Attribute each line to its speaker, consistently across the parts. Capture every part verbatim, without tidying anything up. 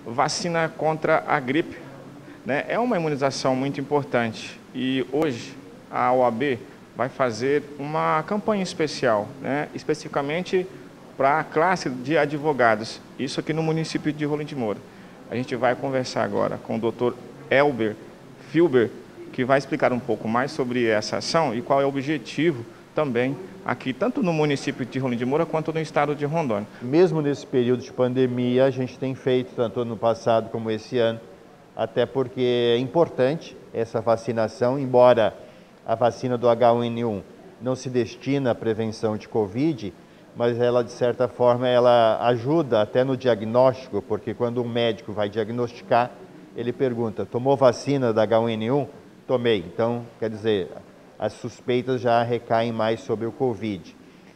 Speaker 1: Vacina contra a gripe, né, é uma imunização muito importante e hoje a O A B vai fazer uma campanha especial, né, especificamente para a classe de advogados, isso aqui no município de Rolim de Moura. A gente vai conversar agora com o doutor Elber Filber, que vai explicar um pouco mais sobre essa ação e qual é o objetivo também aqui, tanto no município de Rolim de Moura quanto no estado de Rondônia.
Speaker 2: Mesmo nesse período de pandemia, a gente tem feito, tanto no passado como esse ano, até porque é importante essa vacinação, embora a vacina do H um N um não se destina à prevenção de Covid, mas ela, de certa forma, ela ajuda até no diagnóstico, porque quando um médico vai diagnosticar, ele pergunta, tomou vacina da H um N um? Tomei. Então, quer dizer, as suspeitas já recaem mais sobre o Covid.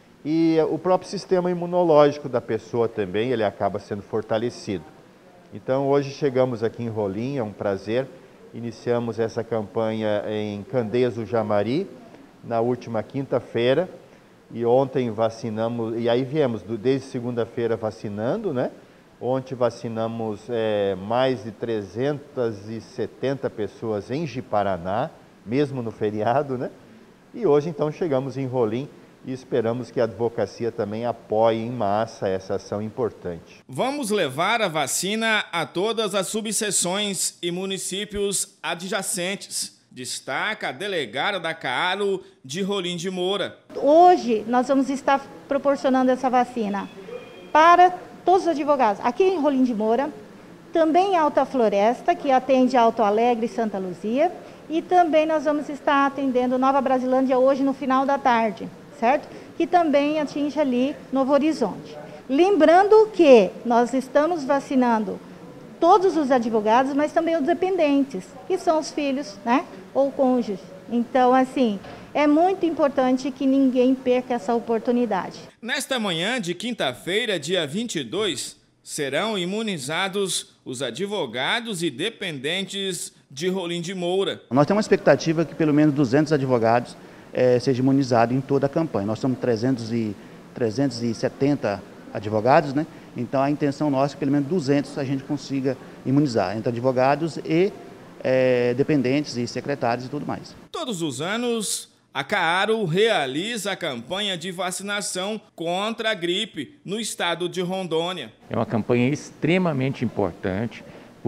Speaker 2: E o próprio sistema imunológico da pessoa também, ele acaba sendo fortalecido. Então, hoje chegamos aqui em Rolim, é um prazer. Iniciamos essa campanha em Candeias do Jamari, na última quinta-feira. E ontem vacinamos, e aí viemos desde segunda-feira vacinando, né? Ontem vacinamos é, mais de trezentas e setenta pessoas em Ji-Paraná, mesmo no feriado, né? E hoje, então, chegamos em Rolim e esperamos que a advocacia também apoie em massa essa ação importante.
Speaker 3: Vamos levar a vacina a todas as subseções e municípios adjacentes. Destaca a delegada da CAARO de Rolim de Moura.
Speaker 4: Hoje, nós vamos estar proporcionando essa vacina para todos os advogados, aqui em Rolim de Moura, também em Alta Floresta, que atende Alto Alegre e Santa Luzia, e também nós vamos estar atendendo Nova Brasilândia hoje no final da tarde, certo? Que também atinge ali Novo Horizonte. Lembrando que nós estamos vacinando todos os advogados, mas também os dependentes, que são os filhos, né? Ou cônjuges. Então, assim, é muito importante que ninguém perca essa oportunidade.
Speaker 3: Nesta manhã de quinta-feira, dia vinte e dois, serão imunizados os advogados e dependentes de Rolim de Moura.
Speaker 5: Nós temos uma expectativa que pelo menos duzentos advogados eh, sejam imunizados em toda a campanha. Nós somos trezentos e, trezentos e setenta advogados, né? Então a intenção nossa é que pelo menos duzentos a gente consiga imunizar, entre advogados e eh, dependentes e secretários e tudo mais.
Speaker 3: Todos os anos, a CAARO realiza a campanha de vacinação contra a gripe no estado de Rondônia.
Speaker 6: É uma campanha extremamente importante,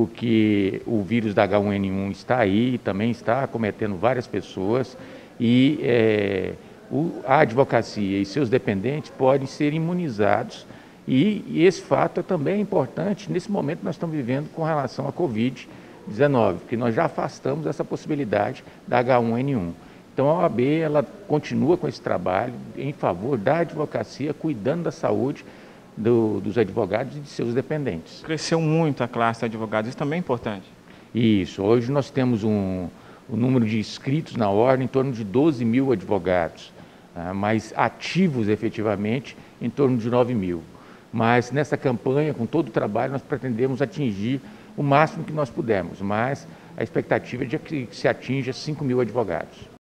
Speaker 6: porque o vírus da H um N um está aí, também está acometendo várias pessoas e é, o, a advocacia e seus dependentes podem ser imunizados e, e esse fato também é importante nesse momento que nós estamos vivendo com relação à Covid dezenove, porque nós já afastamos essa possibilidade da H um N um. Então a O A B ela continua com esse trabalho em favor da advocacia, cuidando da saúde do, dos advogados e de seus dependentes.
Speaker 1: Cresceu muito a classe de advogados, isso também é importante.
Speaker 6: Isso, hoje nós temos um, um número de inscritos na ordem em torno de doze mil advogados, tá? Mas ativos efetivamente em torno de nove mil. Mas nessa campanha, com todo o trabalho, nós pretendemos atingir o máximo que nós pudermos, mas a expectativa é de que se atinja cinco mil advogados.